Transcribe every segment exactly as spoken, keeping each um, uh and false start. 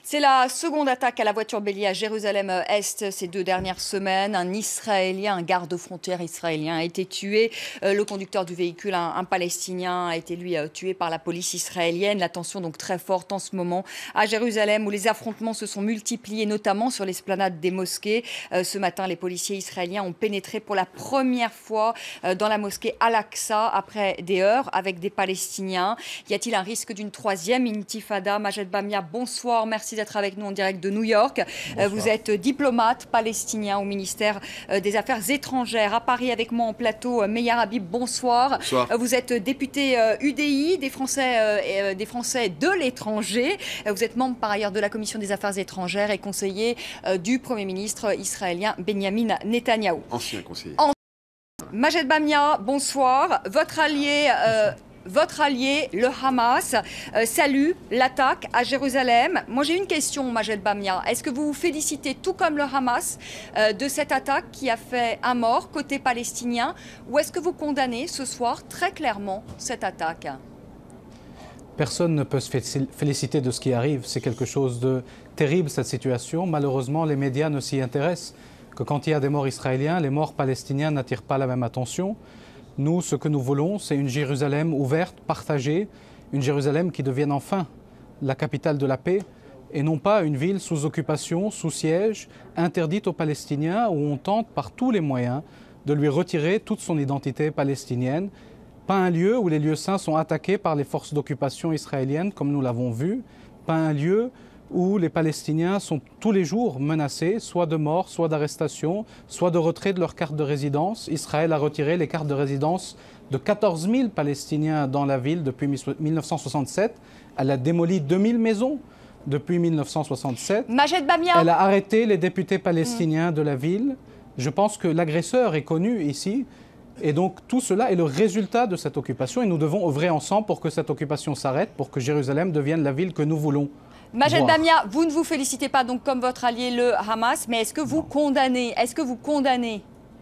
C'est la seconde attaque à la voiture bélier à Jérusalem-Est ces deux dernières semaines. Un Israélien, un garde-frontière israélien a été tué. Euh, le conducteur du véhicule, un, un Palestinien, a été lui euh, tué par la police israélienne. La tension donc très forte en ce moment à Jérusalem où les affrontements se sont multipliés, notamment sur l'esplanade des mosquées. Euh, ce matin, les policiers israéliens ont pénétré pour la première fois euh, dans la mosquée Al-Aqsa après des heures avec des Palestiniens. Y a-t-il un risque d'une troisième intifada? Majed Bamia, bonsoir. Merci d'être avec nous en direct de New York. Bonsoir. Vous êtes diplomate palestinien au ministère des Affaires étrangères. À Paris avec moi en plateau, Meir Habib, bonsoir. Bonsoir. Vous êtes député U D I, des Français, des Français de l'étranger. Vous êtes membre par ailleurs de la Commission des Affaires étrangères et conseiller du Premier ministre israélien Benyamin Netanyahou. Ancien conseiller. En... Majed Bamia, bonsoir. Votre allié... Euh, Votre allié, le Hamas, euh, salue l'attaque à Jérusalem. Moi, j'ai une question, Majed Bamia. Est-ce que vous vous félicitez, tout comme le Hamas, euh, de cette attaque qui a fait un mort côté palestinien, ou est-ce que vous condamnez ce soir très clairement cette attaque? Personne ne peut se féliciter de ce qui arrive. C'est quelque chose de terrible, cette situation. Malheureusement, les médias ne s'y intéressent que quand il y a des morts israéliens. Les morts palestiniens n'attirent pas la même attention. Nous, ce que nous voulons, c'est une Jérusalem ouverte, partagée, une Jérusalem qui devienne enfin la capitale de la paix et non pas une ville sous occupation, sous siège, interdite aux Palestiniens où on tente par tous les moyens de lui retirer toute son identité palestinienne. Pas un lieu où les lieux saints sont attaqués par les forces d'occupation israéliennes comme nous l'avons vu, pas un lieu où les Palestiniens sont tous les jours menacés, soit de mort, soit d'arrestation, soit de retrait de leur carte de résidence. Israël a retiré les cartes de résidence de quatorze mille Palestiniens dans la ville depuis mille neuf cent soixante-sept. Elle a démoli deux mille maisons depuis mille neuf cent soixante-sept. Majed Bamia. Elle a arrêté les députés palestiniens mmh. de la ville. Je pense que l'agresseur est connu ici. Et donc tout cela est le résultat de cette occupation. Et nous devons œuvrer ensemble pour que cette occupation s'arrête, pour que Jérusalem devienne la ville que nous voulons. Majed Bamia, vous ne vous félicitez pas donc comme votre allié le Hamas, mais est-ce que vous condamnez Est-ce que vous condamnez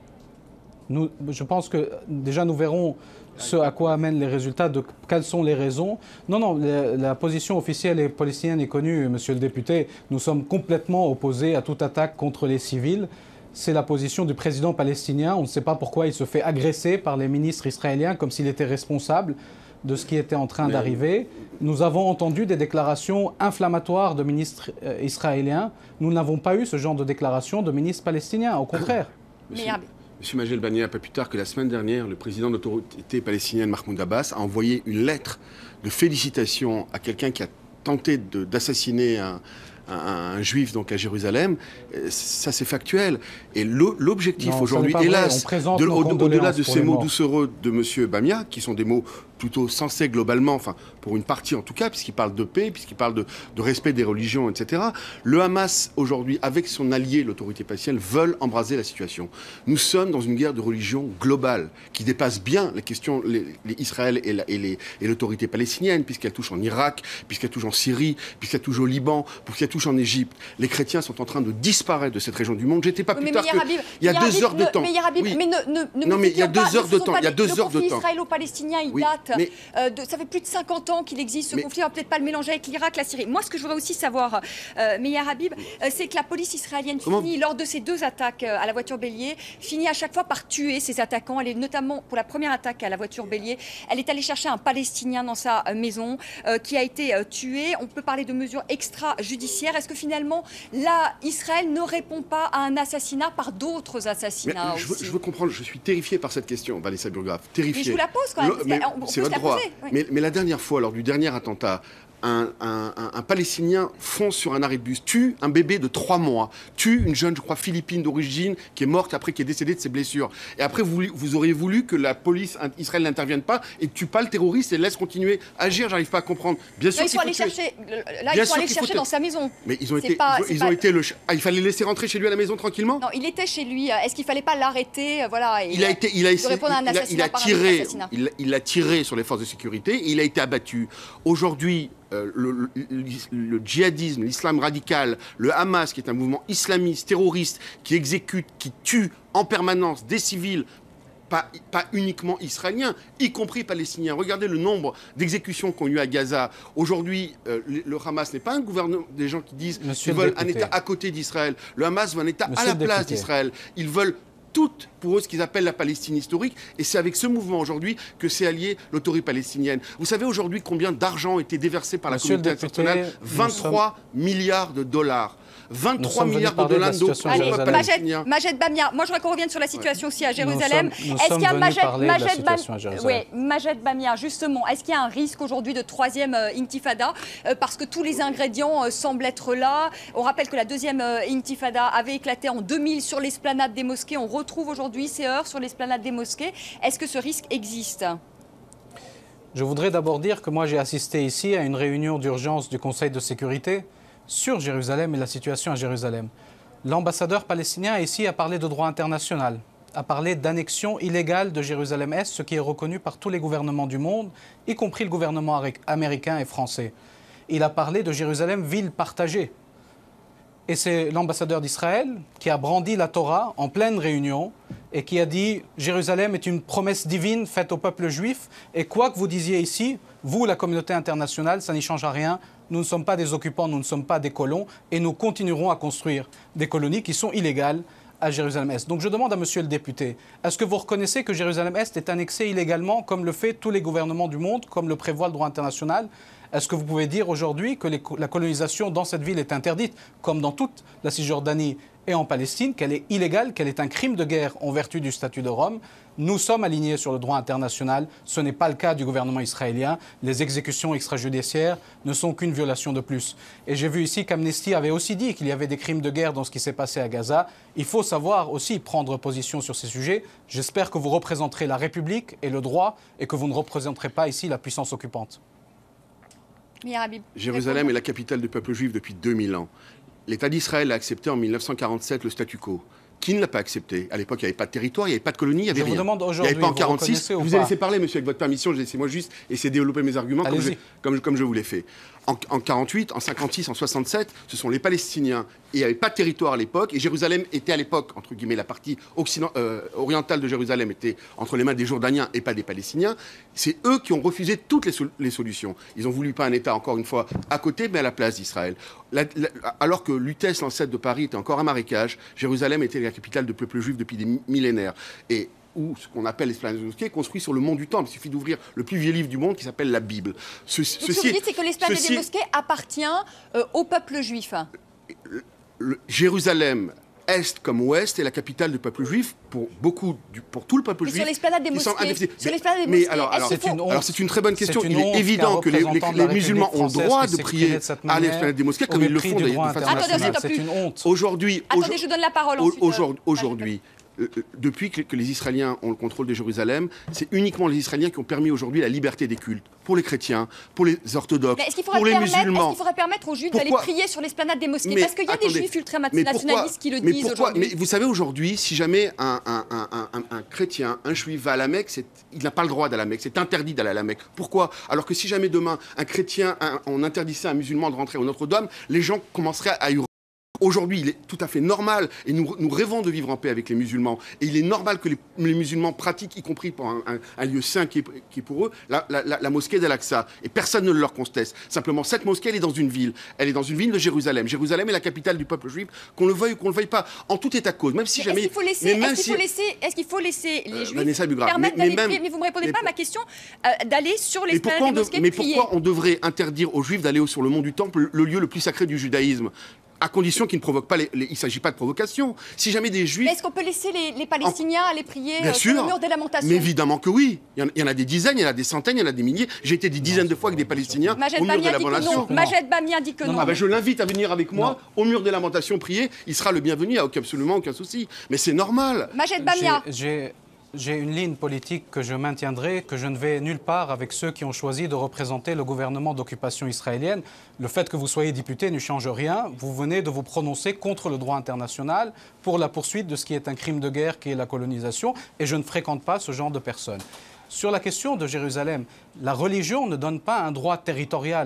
nous, Je pense que déjà nous verrons ce à quoi amènent les résultats, de quelles sont les raisons. Non, non, la, la position officielle et palestinienne est connue, monsieur le député. Nous sommes complètement opposés à toute attaque contre les civils. C'est la position du président palestinien. On ne sait pas pourquoi il se fait agresser par les ministres israéliens comme s'il était responsable de ce qui était en train d'arriver. Nous avons entendu des déclarations inflammatoires de ministres euh, israéliens. Nous n'avons pas eu ce genre de déclarations de ministres palestiniens, au contraire. Monsieur, Monsieur Majed Bamia, pas plus tard que la semaine dernière, le président de l'autorité palestinienne Mahmoud Abbas a envoyé une lettre de félicitations à quelqu'un qui a tenté d'assassiner un... Un, un juif donc à Jérusalem, ça c'est factuel. Et l'objectif aujourd'hui, hélas, au-delà de ces mots doucereux de M. Bamia, qui sont des mots plutôt sensés globalement, enfin pour une partie en tout cas, puisqu'il parle de paix, puisqu'il parle de, de respect des religions, et cetera. Le Hamas aujourd'hui, avec son allié, l'autorité palestinienne, veulent embraser la situation. Nous sommes dans une guerre de religion globale qui dépasse bien les questions, les, les Israël et l'autorité palestinienne, puisqu'elle touche en Irak, puisqu'elle touche en Syrie, puisqu'elle touche au Liban, puisqu'elle touche en Égypte. Les chrétiens sont en train de disparaître de cette région du monde. J'étais pas plus tard que... Il y a deux heures de temps. Mais ne non, mais il y a deux heures de temps. Il y a deux heures de temps. Le conflit israélo-palestinien, il date. Mais... Euh, de, ça fait plus de cinquante ans qu'il existe ce mais... conflit. On va peut-être pas le mélanger avec l'Irak, la Syrie. Moi, ce que je voudrais aussi savoir, euh, Meir Habib, euh, c'est que la police israélienne Comment... finit, lors de ces deux attaques euh, à la voiture bélier, finit à chaque fois par tuer ses attaquants. Elle est notamment, pour la première attaque à la voiture bélier, elle est allée chercher un Palestinien dans sa euh, maison euh, qui a été euh, tué. On peut parler de mesures extrajudiciaires. Est-ce que finalement, là, Israël ne répond pas à un assassinat par d'autres assassinats mais, je, veux, aussi. je veux comprendre, je suis terrifié par cette question, Vanessa Burgraff. Terrifié. Mais je vous la pose quand même. C'est votre droit. Oui. Mais, mais la dernière fois, lors du dernier attentat, un, un, un, un Palestinien fonce sur un arrêt de bus, tue un bébé de trois mois, tue une jeune, je crois, philippine d'origine, qui est morte après, qui est décédée de ses blessures. Et après, vous, vous auriez voulu que la police Israël n'intervienne pas et tue pas le terroriste et laisse continuer à agir. J'arrive pas à comprendre. Bien sûr, là, il faut aller tuer. chercher. Là, il faut aller chercher dans sa maison. Mais ils ont été, pas, ils, ils ont pas... été le. Ah, il fallait le laisser rentrer chez lui à la maison tranquillement. Non, il était chez lui. Est-ce qu'il fallait pas l'arrêter, voilà, et il a été, il a essayé, répondre à un assassinat il a, il a tiré, il, il a tiré sur les forces de sécurité. Et il a été abattu. Aujourd'hui. Euh, le, le, le djihadisme, l'islam radical, le Hamas, qui est un mouvement islamiste, terroriste, qui exécute, qui tue en permanence des civils pas, pas uniquement israéliens, y compris palestiniens. Regardez le nombre d'exécutions qu'on a eu à Gaza. Aujourd'hui, euh, le, le Hamas n'est pas un gouvernement des gens qui disent qu'ils veulent un État à côté d'Israël. Le Hamas veut un État Monsieur à la place d'Israël. Ils veulent toutes pour eux ce qu'ils appellent la Palestine historique. Et c'est avec ce mouvement aujourd'hui que s'est alliée l'autorité palestinienne. Vous savez aujourd'hui combien d'argent a été déversé par la Monsieur communauté internationale? vingt-trois milliards de dollars. vingt-trois milliards de dollars d'euros pour Allez, les Palestiniens. Majed Bamia, moi je voudrais qu'on revienne sur la situation aussi à Jérusalem. Est-ce qu'il y a Majed Bamia, justement, est-ce qu'il y a un risque aujourd'hui de troisième euh, intifada euh, parce que tous les ingrédients euh, semblent être là. On rappelle que la deuxième euh, intifada avait éclaté en deux mille sur l'esplanade des mosquées. On retrouve aujourd'hui ces heurts sur l'esplanade des mosquées. Est-ce que ce risque existe? Je voudrais d'abord dire que moi j'ai assisté ici à une réunion d'urgence du Conseil de sécurité sur Jérusalem et la situation à Jérusalem. L'ambassadeur palestinien ici a parlé de droit international, a parlé d'annexion illégale de Jérusalem-Est, ce qui est reconnu par tous les gouvernements du monde, y compris le gouvernement américain et français. Il a parlé de Jérusalem, ville partagée. Et c'est l'ambassadeur d'Israël qui a brandi la Torah en pleine réunion et qui a dit « Jérusalem est une promesse divine faite au peuple juif et quoi que vous disiez ici, vous, la communauté internationale, ça n'y change à rien. Nous ne sommes pas des occupants, nous ne sommes pas des colons et nous continuerons à construire des colonies qui sont illégales à Jérusalem-Est. » Donc je demande à monsieur le député, est-ce que vous reconnaissez que Jérusalem-Est est annexée illégalement comme le fait tous les gouvernements du monde, comme le prévoit le droit international ? Est-ce que vous pouvez dire aujourd'hui que les, la colonisation dans cette ville est interdite, comme dans toute la Cisjordanie et en Palestine, qu'elle est illégale, qu'elle est un crime de guerre en vertu du statut de Rome? Nous sommes alignés sur le droit international. Ce n'est pas le cas du gouvernement israélien. Les exécutions extrajudiciaires ne sont qu'une violation de plus. Et j'ai vu ici qu'Amnesty avait aussi dit qu'il y avait des crimes de guerre dans ce qui s'est passé à Gaza. Il faut savoir aussi prendre position sur ces sujets. J'espère que vous représenterez la République et le droit et que vous ne représenterez pas ici la puissance occupante. Jérusalem est la capitale du peuple juif depuis deux mille ans. L'État d'Israël a accepté en mille neuf cent quarante-sept le statu quo. Qui ne l'a pas accepté? À l'époque, il n'y avait pas de territoire, il n'y avait pas de colonie, il n'y avait je rien. Vous demande il n'y avait pas en vous quarante-six. Vous avez laissé parler, monsieur, avec votre permission. Laissez-moi juste essayer de développer mes arguments comme je, comme, comme je vous l'ai fait. En, en quarante-huit, en cinquante-six, en soixante-sept, ce sont les Palestiniens. Et il n'y avait pas de territoire à l'époque. Et Jérusalem était à l'époque, entre guillemets, la partie occident, euh, orientale de Jérusalem était entre les mains des Jordaniens et pas des Palestiniens. C'est eux qui ont refusé toutes les, sol les solutions. Ils ont voulu pas un État, encore une fois, à côté, mais à la place d'Israël. Alors que l'U T E S, l'ancêtre de Paris, était encore un marécage, Jérusalem était la capitale du peuple juif depuis des millénaires. Et ou ce qu'on appelle l'esplanade des mosquées, construit sur le mont du Temple. Il suffit d'ouvrir le plus vieux livre du monde qui s'appelle la Bible. Ce, Donc, ce que vous dites, c'est que l'esplanade ceci, des mosquées appartient euh, au peuple juif. Le, le, Jérusalem, Est comme Ouest, est la capitale du peuple juif pour beaucoup, du, pour tout le peuple mais juif. Sur l'esplanade des mosquées. Sur l'esplanade des mais mosquées. alors, alors c'est une, une, une très bonne question. Il est évident que les, les, les musulmans ont le droit de prier à l'esplanade des mosquées comme ils le font d'ailleurs de façon nationale. C'est une honte. Aujourd'hui, attendez, je donne la parole ensuite. Aujourd'hui. Euh, depuis que, que les Israéliens ont le contrôle de Jérusalem, c'est uniquement les Israéliens qui ont permis aujourd'hui la liberté des cultes pour les chrétiens, pour les orthodoxes, pour les musulmans. Est-ce qu'il faudrait permettre aux juifs d'aller prier sur l'esplanade des mosquées? Parce qu'il y a attendez, des juifs ultranationalistes qui le mais disent aujourd'hui. Mais vous savez, aujourd'hui, si jamais un, un, un, un, un chrétien, un juif va à la Mecque, il n'a pas le droit d'aller à la Mecque, c'est interdit d'aller à la Mecque. Pourquoi? Alors que si jamais demain, un chrétien, un, on interdisait à un musulman de rentrer au Notre-Dame, les gens commenceraient à hurler. Aujourd'hui, il est tout à fait normal, et nous, nous rêvons de vivre en paix avec les musulmans, et il est normal que les, les musulmans pratiquent, y compris pour un, un, un lieu saint qui est, qui est pour eux, la, la, la, la mosquée d'Al-Aqsa. Et personne ne leur conteste. Simplement, cette mosquée, elle est dans une ville. Elle est dans une ville de Jérusalem. Jérusalem est la capitale du peuple juif, qu'on le veuille ou qu'on ne le veuille pas, en tout état de cause. Même si jamais... Est-ce qu'il faut laisser, est-ce qu'il faut laisser, est-ce qu'il faut laisser les euh, juifs Vanessa Bugra, permettre mais, d'aller prier? Mais vous ne me répondez mais, pas à ma question euh, d'aller sur l'esplanade des mosquées Mais prier. pourquoi on devrait interdire aux juifs d'aller sur le mont du Temple, le lieu le plus sacré du judaïsme, à condition qu'ils ne provoquent pas, les, les, il ne s'agit pas de provocation. Si jamais des juifs... Mais est-ce qu'on peut laisser les, les Palestiniens en... aller prier Bien euh, sûr, sur le mur des lamentations? Mais évidemment que oui. Il y, en, il y en a des dizaines, il y en a des centaines, il y en a des milliers. J'ai été des dizaines de fois avec des Palestiniens Majed au mur Bamia des lamentations. Majed Bamia dit que non. non. Ah ben je l'invite à venir avec moi non. au mur des lamentations prier. Il sera le bienvenu, il n'y a aucun, absolument aucun souci. Mais c'est normal. Majed Bamia. J'ai une ligne politique que je maintiendrai, que je ne vais nulle part avec ceux qui ont choisi de représenter le gouvernement d'occupation israélienne. Le fait que vous soyez député ne change rien. Vous venez de vous prononcer contre le droit international pour la poursuite de ce qui est un crime de guerre, qui est la colonisation, et je ne fréquente pas ce genre de personnes. Sur la question de Jérusalem, la religion ne donne pas un droit territorial.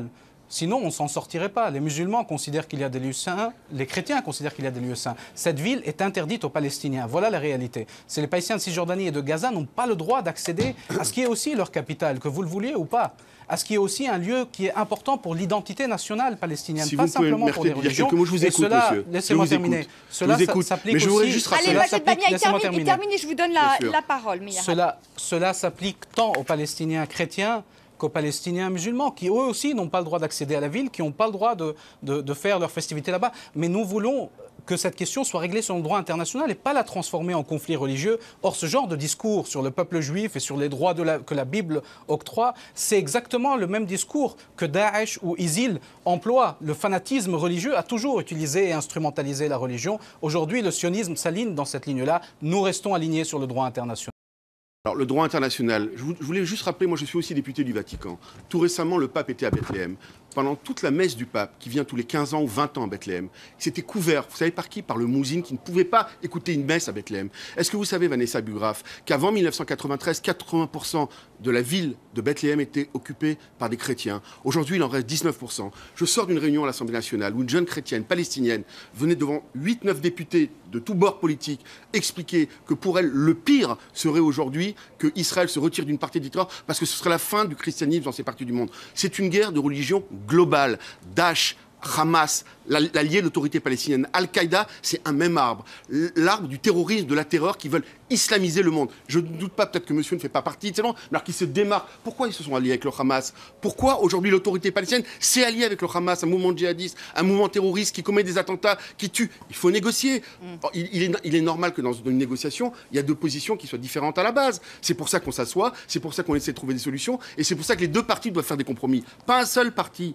Sinon, on ne s'en sortirait pas. Les musulmans considèrent qu'il y a des lieux saints, les chrétiens considèrent qu'il y a des lieux saints. Cette ville est interdite aux Palestiniens. Voilà la réalité. C'est les Palestiniens de Cisjordanie et de Gaza n'ont pas le droit d'accéder à ce qui est aussi leur capitale, que vous le vouliez ou pas. À ce qui est aussi un lieu qui est important pour l'identité nationale palestinienne, si pas simplement pour les religions. Mots, je vous écoute, cela, monsieur. Laissez-moi terminer. Écoute. Cela s'applique aussi... voudrais juste Allez, Majed Bamia, il termine, il termine et je vous donne la, la parole. Cela, cela s'applique tant aux Palestiniens chrétiens qu'aux Palestiniens musulmans, qui eux aussi n'ont pas le droit d'accéder à la ville, qui n'ont pas le droit de, de, de faire leurs festivités là-bas. Mais nous voulons que cette question soit réglée selon le droit international et pas la transformer en conflit religieux. Or, ce genre de discours sur le peuple juif et sur les droits de la, que la Bible octroie, c'est exactement le même discours que Daesh ou ISIL emploient. Le fanatisme religieux a toujours utilisé et instrumentalisé la religion. Aujourd'hui, le sionisme s'aligne dans cette ligne-là. Nous restons alignés sur le droit international. Alors, le droit international, je, vous, je voulais juste rappeler, moi je suis aussi député du Vatican. Tout récemment, le pape était à Bethléem. Pendant toute la messe du pape, qui vient tous les quinze ans ou vingt ans à Bethléem, c'était couvert, vous savez par qui? Par le mousine qui ne pouvait pas écouter une messe à Bethléem. Est-ce que vous savez, Vanessa Bugraf, qu'avant mille neuf cent quatre-vingt-treize, quatre-vingts pour cent de la ville de Bethléem était occupée par des chrétiens? Aujourd'hui, il en reste dix-neuf pour cent. Je sors d'une réunion à l'Assemblée nationale où une jeune chrétienne palestinienne venait devant huit neuf députés de tous bords politiques expliquer que pour elle, le pire serait aujourd'hui que Israël se retire d'une partie du territoire parce que ce serait la fin du christianisme dans ces parties du monde. C'est une guerre de religion globale. Daesh, Hamas, l'allié de l'autorité palestinienne, Al-Qaïda, c'est un même arbre. L'arbre du terrorisme, de la terreur qui veulent islamiser le monde. Je ne doute pas, peut-être que monsieur ne fait pas partie de ces gens, mais alors qu'ils se démarquent. Pourquoi ils se sont alliés avec le Hamas? Pourquoi aujourd'hui l'autorité palestinienne s'est alliée avec le Hamas, un mouvement djihadiste, un mouvement terroriste qui commet des attentats, qui tue? Il faut négocier. Mm. Il, il, est, il est normal que dans une négociation, il y a deux positions qui soient différentes à la base. C'est pour ça qu'on s'assoit, c'est pour ça qu'on essaie de trouver des solutions, et c'est pour ça que les deux parties doivent faire des compromis. Pas un seul parti.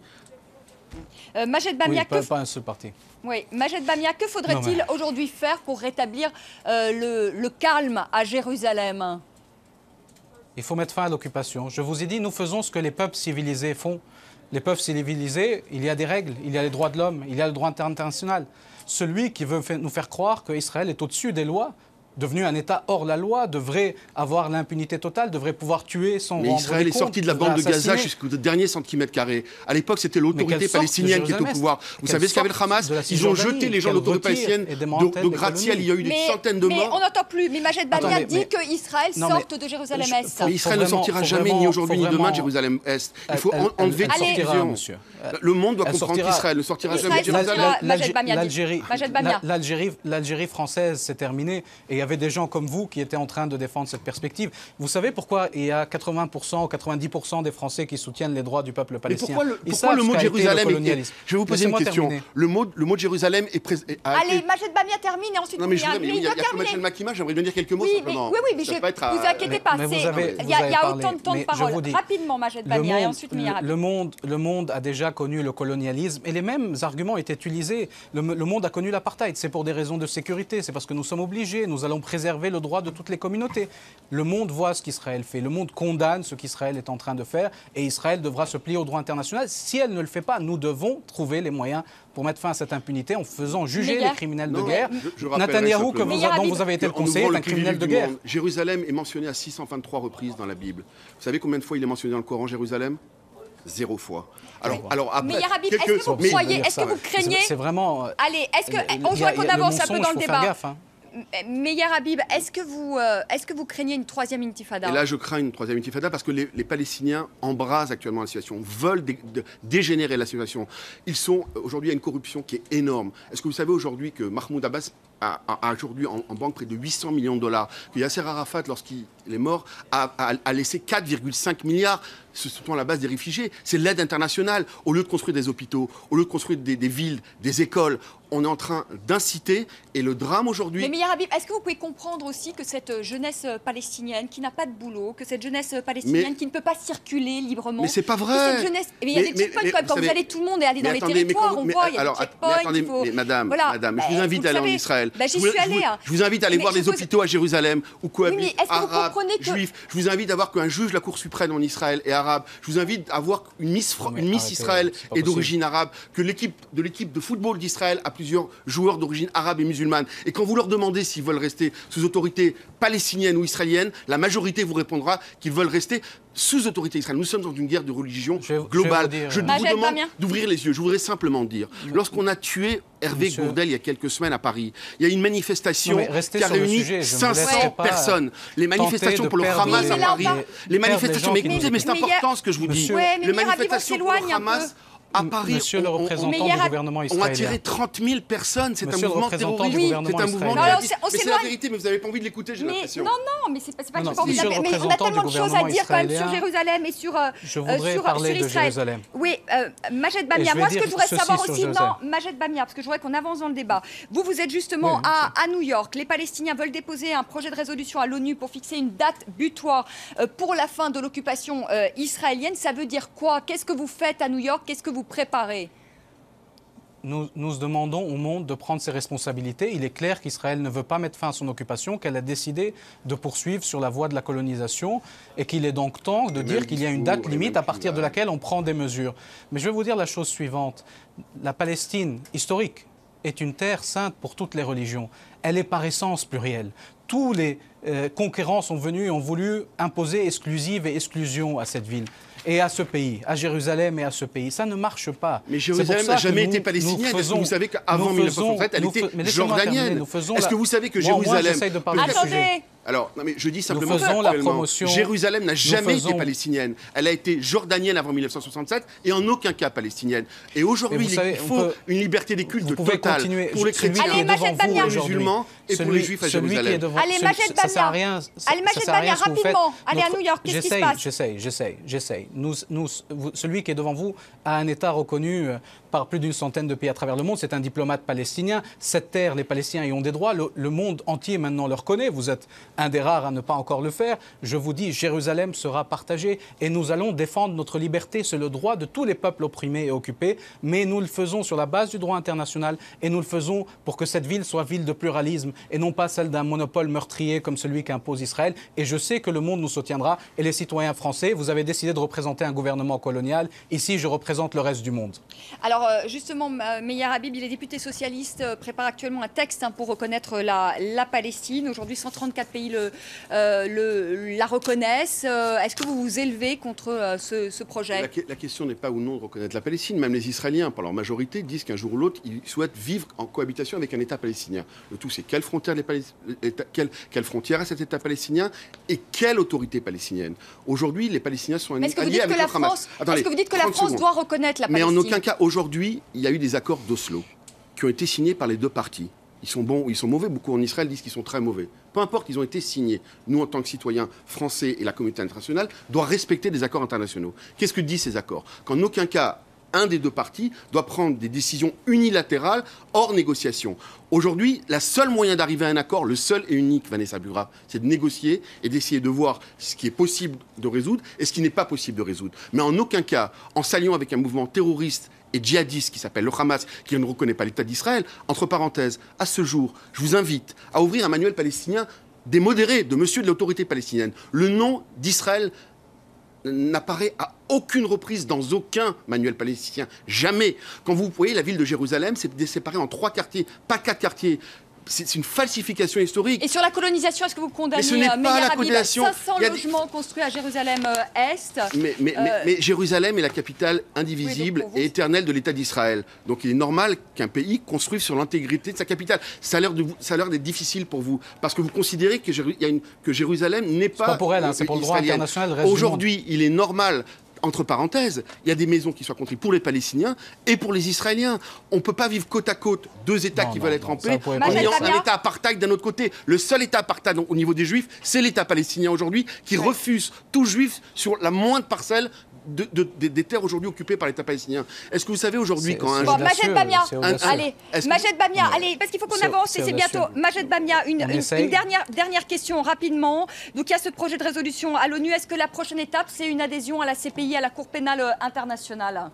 Euh, Majed Bamia, oui, pas, que... pas un seul parti. Oui, Majed Bamia, que faudrait-il mais... aujourd'hui faire pour rétablir euh, le, le calme à Jérusalem? Il faut mettre fin à l'occupation. Je vous ai dit, nous faisons ce que les peuples civilisés font. Les peuples civilisés, il y a des règles, il y a les droits de l'homme, il y a le droit international. Celui qui veut nous faire croire qu'Israël est au-dessus des lois, devenu un État hors la loi, devrait avoir l'impunité totale, devrait pouvoir tuer sans rendre des comptes. Mais Israël est sorti de la bande de Gaza jusqu'au dernier centimètre carré. À l'époque, c'était l'autorité palestinienne qui était au pouvoir. Vous savez ce qu'avait le Hamas? Ils ont jeté les gens de l'autorité palestinienne de gratte-ciel. Il y a eu des centaines de morts. Mais on n'entend plus. Mais Majed Bamia dit qu'Israël sorte de Jérusalem-Est. Mais Israël ne sortira jamais, ni aujourd'hui ni demain, de Jérusalem-Est. Il faut enlever toute confusion. Le monde doit comprendre qu'Israël ne sortira jamais de Jérusalem. L'Algérie française, c'est terminé. Et il y avait des gens comme vous qui étaient en train de défendre cette perspective. Vous savez pourquoi il y a quatre-vingts pour cent ou quatre-vingt-dix pour cent des Français qui soutiennent les droits du peuple palestinien? Mais pourquoi le, pourquoi le mot Jérusalem est... Je vais vous poser une question. Le mot, le mot de Jérusalem est présent. Allez, Majed Bamia termine et ensuite... Non, mais je veux dire, il y a que Majed Makima, j'aimerais bien dire quelques mots oui, simplement. Mais, oui, oui, mais je, ne vous inquiétez pas. Il y a autant de temps de parole. Rapidement, Majed Bamia, et ensuite Miyarabi. Le monde a déjà connu le colonialisme et les mêmes arguments étaient utilisés. Le monde a connu l'apartheid. C'est pour des raisons de sécurité. C'est parce que nous sommes obligés. Nous allons préserver le droit de toutes les communautés. Le monde voit ce qu'Israël fait. Le monde condamne ce qu'Israël est en train de faire et Israël devra se plier au droit international. Si elle ne le fait pas, nous devons trouver les moyens pour mettre fin à cette impunité en faisant juger les criminels de guerre. Netanyahou, que vous, dont vous avez été le conseiller, est un criminel de guerre. Jérusalem est mentionné à six cent vingt-trois reprises dans la Bible. Vous savez combien de fois il est mentionné dans le Coran, Jérusalem? Zéro fois. Alors, oui. alors après, mais Yarabib, quelques... est-ce que vous croyez, est-ce que vous craignez... C'est vraiment... Allez, est-ce que... On voudrait qu'on avance un peu dans le débat. Gaffe, hein. Mais Yarabib, est-ce que, vous, euh, est-ce que vous craignez une troisième intifada? Et là, je crains une troisième intifada parce que les, les Palestiniens embrasent actuellement la situation, veulent dé, de, dégénérer la situation. Ils sont aujourd'hui à une corruption qui est énorme. Est-ce que vous savez aujourd'hui que Mahmoud Abbas a, a, a aujourd'hui en, en banque près de huit cents millions de dollars, que Yasser Arafat, lorsqu'il est mort, a, a, a laissé quatre virgule cinq milliards? Ce sont à la base des réfugiés. C'est l'aide internationale. Au lieu de construire des hôpitaux, au lieu de construire des, des villes, des écoles, on est en train d'inciter. Et le drame aujourd'hui... Mais Meir Habib, est-ce que vous pouvez comprendre aussi que cette jeunesse palestinienne qui n'a pas de boulot, que cette jeunesse palestinienne mais, qui ne peut pas circuler librement... Mais c'est pas vrai. Cette jeunesse... Mais il y a des checkpoints quand même. Quand vous allez tout le monde et aller dans attendez, les territoires, vous, on voit, il y a alors, des checkpoints. Mais attendez, faut... mais madame, voilà. madame, je vous invite à aller en Israël. Bah, j'y suis allée. Je vous invite à aller voir les hôpitaux à Jérusalem où cohabitent arabes, que... juifs. Je vous invite à voir qu'un juge de la Cour suprême en Israël est arabe. Je vous invite à voir une Miss, non, une Miss Israël est d'origine arabe, que l'équipe de l'équipe de football d'Israël a plusieurs joueurs d'origine arabe et musulmane. Et quand vous leur demandez s'ils veulent rester sous autorité palestinienne ou israélienne, la majorité vous répondra qu'ils veulent rester sous autorité israélienne. Nous sommes dans une guerre de religion je, globale. Je, je, vous, je vous demande d'ouvrir les yeux. Je voudrais simplement dire, lorsqu'on a tué Hervé Monsieur... Gourdel il y a quelques semaines à Paris, il y a une manifestation non, qui a réuni sujet, cinq cents personnes. Les manifestations pour le Hamas à Paris. Les manifestations, mais écoutez, mais c'est important ce que je vous dis. Les manifestations pour le Hamas à Paris, Monsieur le représentant du gouvernement israélien. On a tiré trente mille personnes. C'est un mouvement terroriste. C'est un mouvement djihadiste. Mais c'est la vérité, mais vous n'avez pas envie de l'écouter, j'ai l'impression. Non, non, mais c'est pas que j'ai pas envie de l'écouter. Mais on a tellement de choses à dire quand même sur Jérusalem et sur Je voudrais parler de Jérusalem. Oui, Majed Bamia, moi ce que je voudrais savoir aussi, non, Majed Bamia, parce que je voudrais qu'on avance dans le débat. Vous, vous êtes justement à New York. Les Palestiniens veulent déposer un projet de résolution à l'ONU pour fixer une date butoir pour la fin de l'occupation israélienne. Ça veut dire quoi? Qu'est-ce que vous faites à New York? Qu'est-ce que vous préparez? Nous, nous demandons au monde de prendre ses responsabilités. Il est clair qu'Israël ne veut pas mettre fin à son occupation, qu'elle a décidé de poursuivre sur la voie de la colonisation et qu'il est donc temps de dire qu'il y a une date limite à partir de laquelle on prend des mesures. Mais je vais vous dire la chose suivante. La Palestine historique est une terre sainte pour toutes les religions. Elle est par essence plurielle. Tous les euh, conquérants sont venus et ont voulu imposer exclusive et exclusion à cette ville. Et à ce pays, à Jérusalem et à ce pays. Ça ne marche pas. Mais Jérusalem n'a jamais été palestinienne. Est-ce que vous savez qu'avant mille neuf cent soixante-sept, elle était jordanienne? Est-ce que vous savez que Jérusalem... Attendez. Alors, non, mais je dis simplement nous faisons la promotion. Jérusalem n'a jamais faisons... été palestinienne. Elle a été jordanienne avant mille neuf cent soixante-sept et en aucun cas palestinienne. Et aujourd'hui, il savez, faut peut... une liberté des cultes totale continuer. pour les chrétiens, Allez, pour les musulmans et pour les juifs à Jérusalem. Devant... Allez, Majed Bamia. Allez, Majed Bamia, rapidement. Allez à New York, qu'est-ce qui se passe? J'essaye, j'essaye, j'essaye. Nous, nous, celui qui est devant vous a un État reconnu par plus d'une centaine de pays à travers le monde. C'est un diplomate palestinien. Cette terre, les Palestiniens y ont des droits. Le, le monde entier maintenant le reconnaît. Vous êtes un des rares à ne pas encore le faire. Je vous dis, Jérusalem sera partagée et nous allons défendre notre liberté. C'est le droit de tous les peuples opprimés et occupés. Mais nous le faisons sur la base du droit international et nous le faisons pour que cette ville soit ville de pluralisme et non pas celle d'un monopole meurtrier comme celui qu'impose Israël. Et je sais que le monde nous soutiendra. Et les citoyens français, vous avez décidé de représenter un gouvernement colonial. Ici, je représente le reste du monde. Alors, justement, Meir Habib, il est député socialiste, prépare actuellement un texte hein, pour reconnaître la, la Palestine. Aujourd'hui, cent trente-quatre pays le, euh, le, la reconnaissent. Est-ce que vous vous élevez contre euh, ce, ce projet? la, la question n'est pas ou non de reconnaître la Palestine. Même les Israéliens, par leur majorité, disent qu'un jour ou l'autre, ils souhaitent vivre en cohabitation avec un État palestinien. Le tout, c'est quelle frontière, les Palest... quelle, quelle frontière a cet État palestinien et quelle autorité palestinienne. Aujourd'hui, les Palestiniens sont alliés avec le Hamas. Est-ce que vous dites que la France doit reconnaître la Palestine? Mais en aucun cas, aujourd'hui, il y a eu des accords d'Oslo qui ont été signés par les deux parties. Ils sont bons ou ils sont mauvais. Beaucoup en Israël disent qu'ils sont très mauvais. Peu importe, ils ont été signés. Nous, en tant que citoyens français et la communauté internationale, doit respecter des accords internationaux. Qu'est-ce que disent ces accords? Qu'en aucun cas, un des deux parties doit prendre des décisions unilatérales hors négociation. Aujourd'hui, le seul moyen d'arriver à un accord, le seul et unique, Vanessa Burra, c'est de négocier et d'essayer de voir ce qui est possible de résoudre et ce qui n'est pas possible de résoudre. Mais en aucun cas, en s'alliant avec un mouvement terroriste et djihadiste qui s'appelle le Hamas, qui ne reconnaît pas l'État d'Israël, entre parenthèses, à ce jour, je vous invite à ouvrir un manuel palestinien des modérés, de monsieur de l'autorité palestinienne. Le nom d'Israël n'apparaît à aucune reprise dans aucun manuel palestinien. Jamais. Quand vous voyez la ville de Jérusalem, c'est séparé en trois quartiers, pas quatre quartiers. C'est une falsification historique. Et sur la colonisation, est-ce que vous condamnez mais ce n'est pas la colonisation. cinq cents des... logements construits à Jérusalem-Est. Mais, mais, euh... mais, mais Jérusalem est la capitale indivisible oui, vous... et éternelle de l'État d'Israël. Donc il est normal qu'un pays construise sur l'intégrité de sa capitale. Ça a l'air d'être difficile pour vous, parce que vous considérez que, Jéru... y a une... que Jérusalem n'est pas... C'est pas pour elle, hein, c'est pour le droit international. Aujourd'hui, il est normal... Entre parenthèses, il y a des maisons qui soient construites pour les Palestiniens et pour les Israéliens. On ne peut pas vivre côte à côte deux États non, qui non, veulent être non, en paix en ayant un État apartheid d'un autre côté. Le seul État apartheid au niveau des Juifs, c'est l'État palestinien aujourd'hui qui ouais. refuse tout Juif sur la moindre parcelle De, de, de, des terres aujourd'hui occupées par l'État palestinien. Est-ce que vous savez aujourd'hui quand un... Bon, Majed Bamia, un, allez, que... Majed Bamia, allez, parce qu'il faut qu'on avance et c'est bientôt. Majed Bamia, une, une, une dernière, dernière question rapidement. Donc il y a ce projet de résolution à l'ONU. Est-ce que la prochaine étape, c'est une adhésion à la C P I, à la Cour pénale internationale?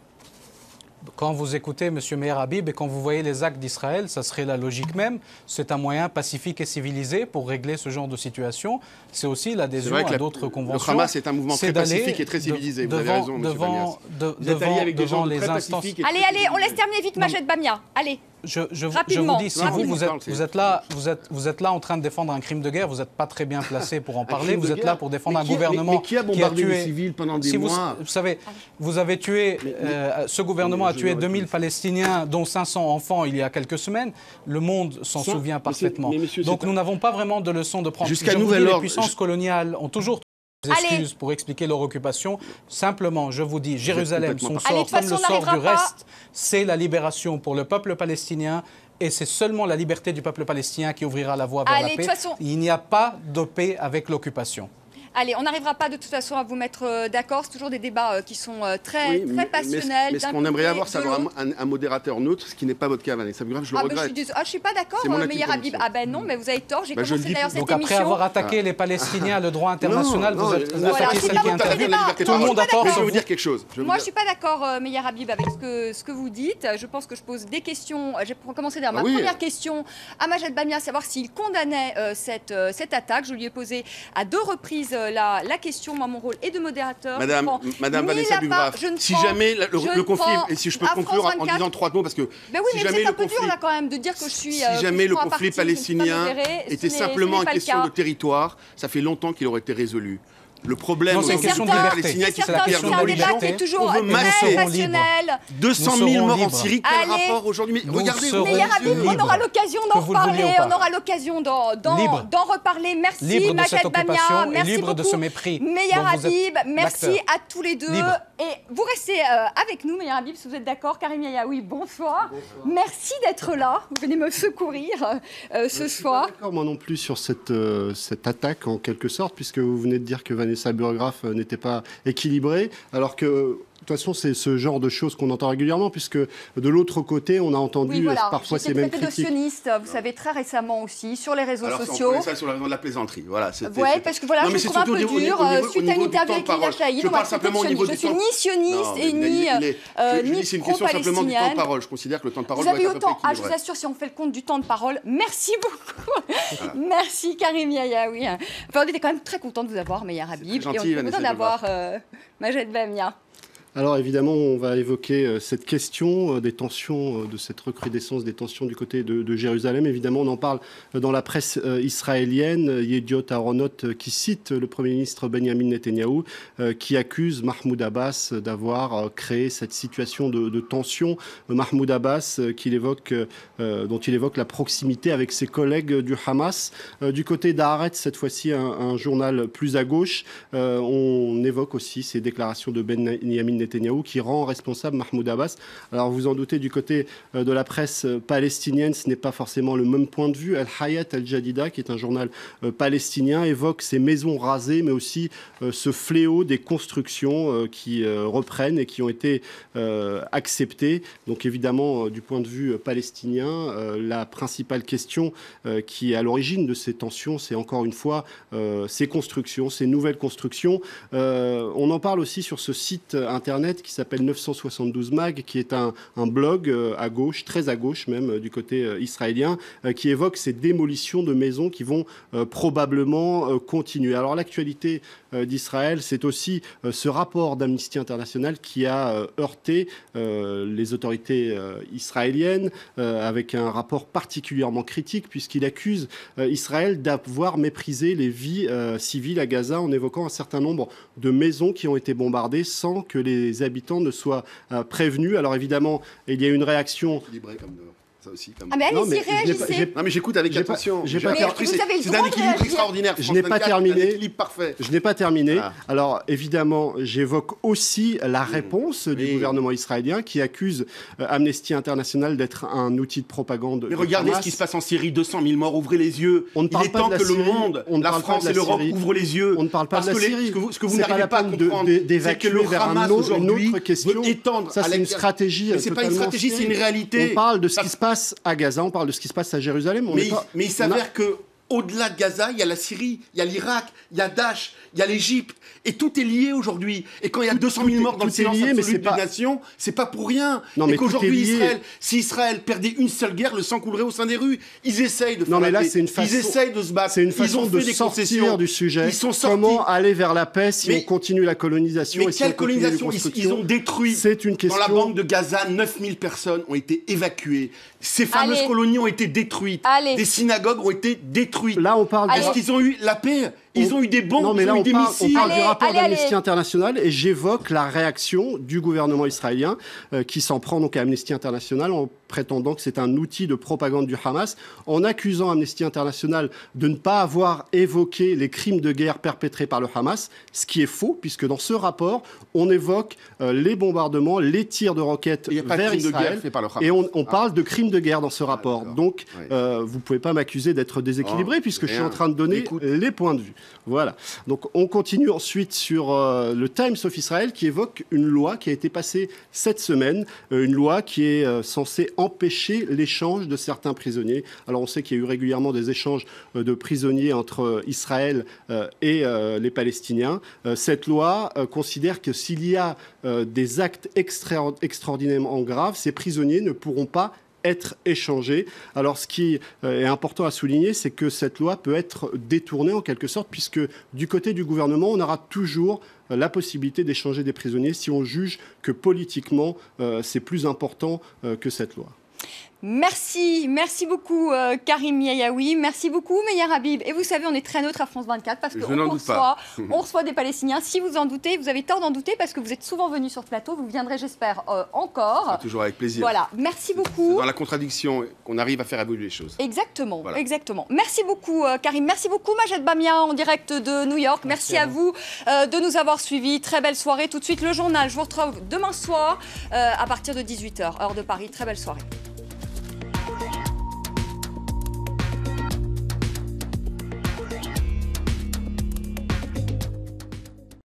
Quand vous écoutez M. Meir Habib et quand vous voyez les actes d'Israël, ça serait la logique même. C'est un moyen pacifique et civilisé pour régler ce genre de situation. C'est aussi l'adhésion à d'autres conventions. Le Hamas est un mouvement très pacifique et très civilisé. De, vous devant, avez raison, devant, M. de, devant, avec des devant gens les très instances. Allez, allez, on laisse terminer vite Majed Bamia. Allez. Je, je, je vous dis, si vous, vous, êtes, vous, êtes là, vous, êtes, vous êtes là en train de défendre un crime de guerre, vous n'êtes pas très bien placé pour en parler. Vous êtes guerre. là pour défendre mais un qui a, gouvernement mais, mais qui a bombardé qui a tué les civils pendant des si mois. Vous, vous savez, vous avez tué, mais, mais, euh, ce gouvernement a tué deux mille Palestiniens, dont cinq cents enfants, il y a quelques semaines. Le monde s'en souvient parfaitement. Mais monsieur, Donc nous n'avons pas vraiment de leçons de prendre. Jusqu'à nouvel ordre. Les puissances coloniales ont toujours des excuses pour expliquer leur occupation. Simplement, je vous dis, Jérusalem, son sort, Allez, comme le sort du pas. reste, c'est la libération pour le peuple palestinien. Et c'est seulement la liberté du peuple palestinien qui ouvrira la voie vers Allez, la paix. Façon... Il n'y a pas de paix avec l'occupation. Allez, on n'arrivera pas de toute façon à vous mettre euh, d'accord. C'est toujours des débats euh, qui sont euh, très, oui, très mais, passionnels. Mais, mais ce qu'on aimerait avoir, c'est avoir un, un modérateur neutre, ce qui n'est pas votre cas, Vanessa Burgraff, je le ah, regrette. Ben, je, suis des... ah, je suis pas d'accord, euh, Meyer Habib. Ah ben non, mais vous avez tort. J'ai bah, commencé d'ailleurs cette Donc émission. après avoir attaqué ah. les Palestiniens, le droit international, non, vous, non, êtes, vous voilà, attaquez celle qui intervient. Tout le monde a tort. Je vais vous dire quelque chose. Moi, je suis pas d'accord, euh, Meyer Habib, avec ce que, ce que vous dites. Je pense que je pose des questions. J'ai commencé d'ailleurs ma première question à Majed Bamia, savoir s'il condamnait euh, cette, euh, cette attaque. Je lui ai posé à deux reprises euh, la, la question. Moi, mon rôle est de modérateur. Madame, Madame Vanessa Burgraff, si jamais le, le, le conflit, et si je peux conclure en, en disant trois mots, parce que ben oui, si mais jamais c'est le un peu conflit, dur là quand même de dire que je suis. Si euh, jamais le conflit partie, palestinien était simplement une question de cas. territoire, ça fait longtemps qu'il aurait été résolu. Le problème, c'est une question de liberté. Qui s'appelle de liberté. Toujours on veut masser deux cent mille morts en Syrie. Quel Allez, rapport aujourd'hui? Mais regardez, Meyer Habib, on aura l'occasion d'en reparler. On aura l'occasion d'en reparler. Merci Majed Bamia, merci libre de ce mépris. Meyer Habib, merci à tous les deux. Et vous restez avec nous, Meyer Habib, si vous êtes d'accord. Karim Yayaoui, bonsoir. Merci d'être là. Vous venez me secourir ce soir. Je suis pas d'accord moi non plus sur cette cette attaque en quelque sorte, puisque vous venez de dire que Vanessa Burgraff n'était pas équilibrée, alors que de toute façon, c'est ce genre de choses qu'on entend régulièrement, puisque de l'autre côté, on a entendu oui, voilà. parfois ces mêmes critiques. J'étais traitée de sioniste, vous savez, très récemment aussi, sur les réseaux Alors, sociaux. Alors, ça sur la raison de la plaisanterie, voilà. Oui, parce que voilà, non, je trouve un peu dur, niveau, suite à une interview avec Lila Chahine, je parle simplement au niveau je du suis temps. ni sioniste et ni pro-palestinienne. C'est une question simplement du temps de parole. Je considère que le temps de parole doit être à peu près équilibré. Je vous assure, si on fait le compte du temps de parole, merci beaucoup. Merci Karim Yayaoui. On était quand même très content de vous avoir, Meyer Habib, et on est content d'avoir Majed Bamia. Alors évidemment, on va évoquer euh, cette question euh, des tensions, euh, de cette recrudescence des tensions du côté de, de Jérusalem. Évidemment, on en parle euh, dans la presse euh, israélienne. Yediot Aharonot euh, qui cite le Premier ministre Benjamin Netanyahou, euh, qui accuse Mahmoud Abbas d'avoir euh, créé cette situation de, de tension. Euh, Mahmoud Abbas, euh, qu'il évoque, euh, dont il évoque la proximité avec ses collègues du Hamas. Euh, du côté d'Haaretz, cette fois-ci un, un journal plus à gauche, euh, on évoque aussi ces déclarations de Benjamin Netanyahou qui rend responsable Mahmoud Abbas. Alors vous en doutez, du côté de la presse palestinienne, ce n'est pas forcément le même point de vue. Al-Hayat Al-Jadida, qui est un journal palestinien, évoque ces maisons rasées, mais aussi ce fléau des constructions qui reprennent et qui ont été acceptées. Donc évidemment, du point de vue palestinien, la principale question qui est à l'origine de ces tensions, c'est encore une fois ces constructions, ces nouvelles constructions. On en parle aussi sur ce site internet qui s'appelle neuf cent soixante-douze mag, qui est un, un blog à gauche, très à gauche même, du côté israélien, qui évoque ces démolitions de maisons qui vont euh, probablement euh, continuer. Alors l'actualité euh, d'Israël, c'est aussi euh, ce rapport d'Amnesty International qui a euh, heurté euh, les autorités euh, israéliennes, euh, avec un rapport particulièrement critique, puisqu'il accuse euh, Israël d'avoir méprisé les vies euh, civiles à Gaza, en évoquant un certain nombre de maisons qui ont été bombardées sans que les les habitants ne soient euh, prévenus. Alors évidemment, il y a une réaction... Ça aussi, comme... Ah mais allez-y, réagissez. Non mais j'écoute avec attention. J'ai pas ter... C'est un équilibre extraordinaire. Je n'ai pas terminé. Un équilibre parfait. Je n'ai pas terminé. Ah. Alors évidemment, j'évoque aussi la réponse mmh. du oui. gouvernement israélien qui accuse euh, Amnesty International d'être un outil de propagande. Mais regardez ce qui se passe en Syrie, deux cent mille morts, ouvrez les yeux. On ne parle Il est pas temps de la que Syrie. Le monde, on la France et l'Europe ouvrent les yeux. On ne parle pas de la Syrie. Ce que vous, ce que vous n'arrivez pas à comprendre, c'est que le Hamas aujourd'hui veut étendre. Ça c'est une stratégie. Mais c'est pas une stratégie, c'est une réalité. On parle de ce qui se passe à Gaza. On parle de ce qui se passe à Jérusalem. On mais, pas, mais il s'avère a... que au-delà de Gaza, il y a la Syrie, il y a l'Irak, il y a Daesh, il y a l'Égypte. Et tout est lié aujourd'hui. Et quand il y a deux cent mille morts dans le silence lié, absolu des pas... nations, c'est pas pour rien. Non, et mais qu'aujourd'hui, Israël, si Israël perdait une seule guerre, le sang coulerait au sein des rues. Ils essayent de faire non, mais la là, paix. c'est une façon... Ils essayent de se battre. C'est une façon Ils ont de fait des sortir concessions. du sujet. Ils sont sortis. Comment aller vers la paix si mais, on continue la colonisation mais et si quelle on continue les colonisation ils, ils ont détruit. C'est une question... Dans la bande de Gaza, neuf mille personnes ont été évacuées. Ces fameuses Allez. colonies ont été détruites. Allez. Des synagogues ont été détruites. Là, on parle... Est-ce qu'ils ont eu la paix? Ils on... ont eu des bombes, non, mais ils là, ont eu on des parle, missiles. on parle allez, du rapport d'Amnesty allez. International et j'évoque la réaction du gouvernement israélien euh, qui s'en prend donc à Amnesty International en prétendant que c'est un outil de propagande du Hamas, en accusant Amnesty International de ne pas avoir évoqué les crimes de guerre perpétrés par le Hamas, ce qui est faux, puisque dans ce rapport, on évoque euh, les bombardements, les tirs de roquettes Il y a pas de vers crime de Israël, guerre fait par le Hamas. et on, on Ah. parle de crimes de guerre dans ce rapport. d'accord. Donc, Oui. euh, vous ne pouvez pas m'accuser d'être déséquilibré, Oh, puisque je suis rien. en train de donner Écoute. les points de vue. Voilà. Donc, on continue ensuite sur euh, le Times of Israel qui évoque une loi qui a été passée cette semaine, euh, une loi qui est euh, censée empêcher l'échange de certains prisonniers. Alors, on sait qu'il y a eu régulièrement des échanges euh, de prisonniers entre euh, Israël euh, et euh, les Palestiniens. Euh, cette loi euh, considère que s'il y a euh, des actes extra- extraordinairement graves, ces prisonniers ne pourront pas être échangés. Alors, ce qui est important à souligner, c'est que cette loi peut être détournée en quelque sorte, puisque du côté du gouvernement, on aura toujours la possibilité d'échanger des prisonniers si on juge que politiquement, euh, c'est plus important euh, que cette loi. Merci, merci beaucoup euh, Karim Yayaoui, merci beaucoup Meyer Habib. Et vous savez, on est très neutre à France vingt-quatre parce Je qu'on n'en doute pas. reçoit, on reçoit des Palestiniens. Si vous en doutez, vous avez tort d'en douter parce que vous êtes souvent venus sur ce plateau. Vous viendrez, j'espère, euh, encore. Toujours avec plaisir. Voilà, merci C'est beaucoup. dans la contradiction qu'on arrive à faire évoluer les choses. Exactement, Voilà. exactement. Merci beaucoup euh, Karim, merci beaucoup Majed Bamia en direct de New York. Merci, merci à vous euh, de nous avoir suivis. Très belle soirée. Tout de suite le journal. Je vous retrouve demain soir euh, à partir de dix-huit heures, heure de Paris. Très belle soirée.